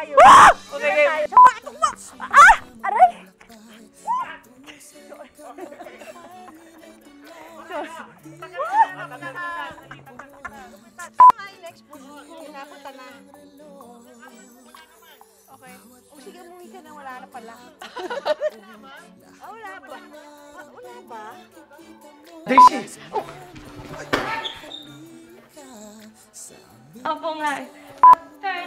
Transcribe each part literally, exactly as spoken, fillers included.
tayo. Ah! Okay, game. Batok mo! Ah! Aray! Next po, napunta na. Okay. O sige, umuwi ka na. Wala na pala. Ah, wala ba? Ah, wala ba? Daisy! Oh. Opo nga. Turn.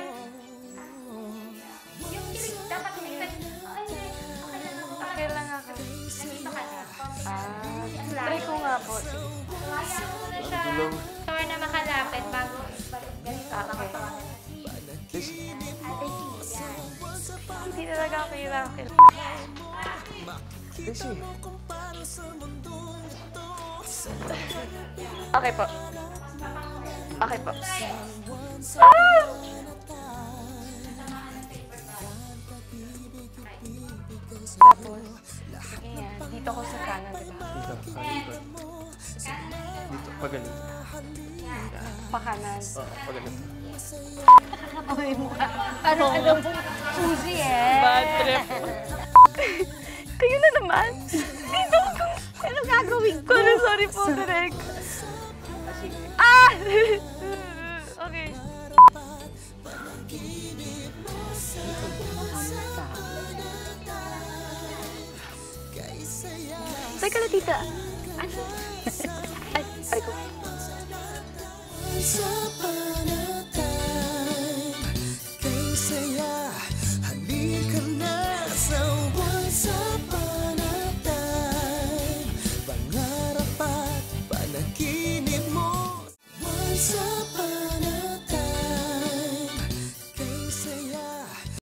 Yung kilig, dapat kilig. Okay lang ako. Nandito ka na. Ah, try ko nga po. Kaya mo na siya. Turn na makalapit bago ganito. Okay. Daisy. Hindi talaga ako kailangan. Daisy. Okay po. Okay po. Ah! Tapos, ayan, dito ko sa kanan, di ba? Dito, kalikot. Dito, pagalit. Pakanan. Oh, pagalit. Okay mo ka. Ano, ano mo? Susi eh. Bad trip. Kayo na naman. Dito ko. Ano gagawin ko? Sorry, sorry po, Direk. Ah! Okay. Teka na, tita. Ano? Ay, ay ko.